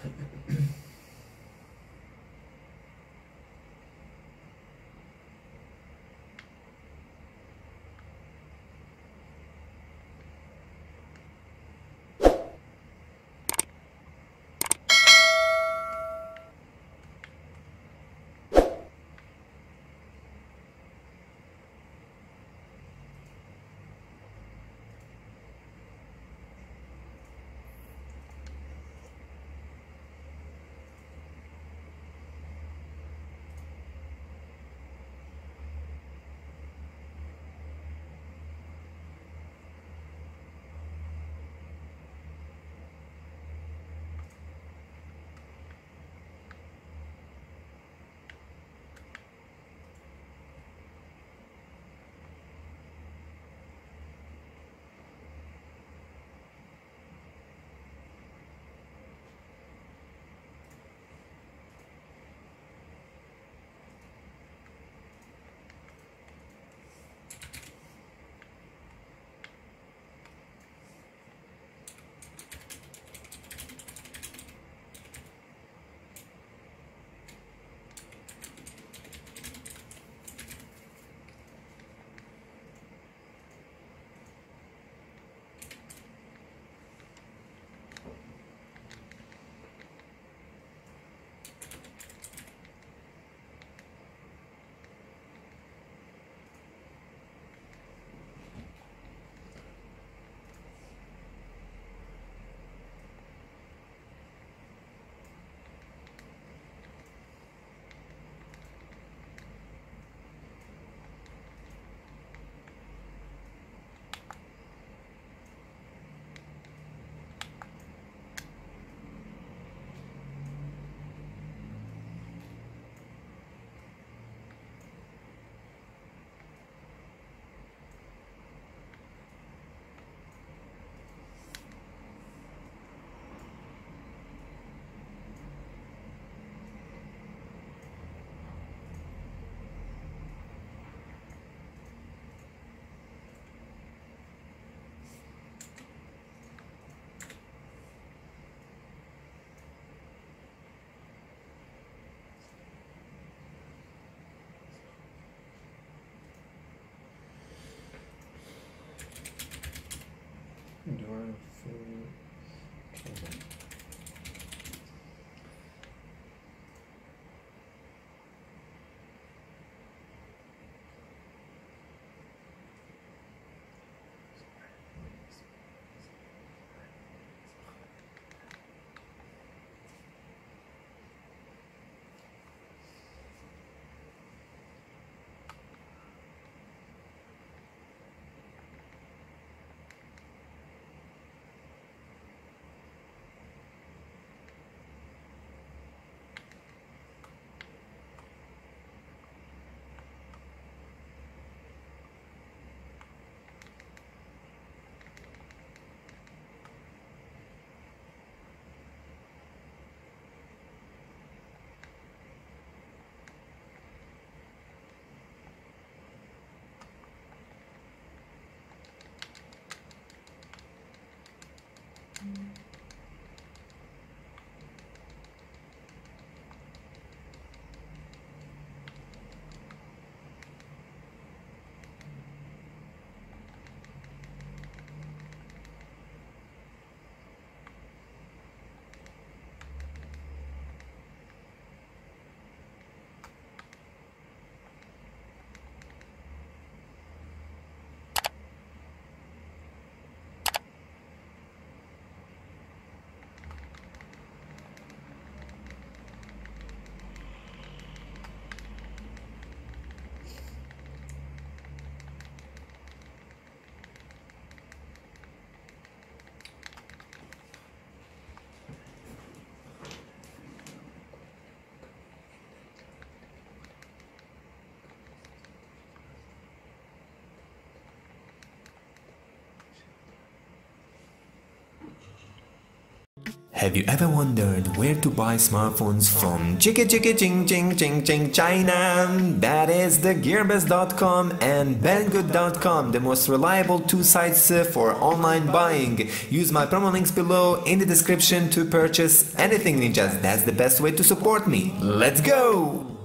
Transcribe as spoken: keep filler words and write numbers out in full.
Do I feel okay. Have you ever wondered where to buy smartphones from? Chicka chicka ching ching ching ching China! That is the gearbest dot com and banggood dot com, the most reliable two sites for online buying. Use my promo links below in the description to purchase anything ninjas. That's the best way to support me. Let's go!